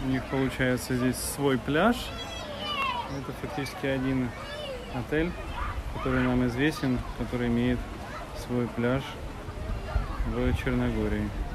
У них получается здесь свой пляж. Это фактически один отель, который нам известен, который имеет свой пляж в Черногории.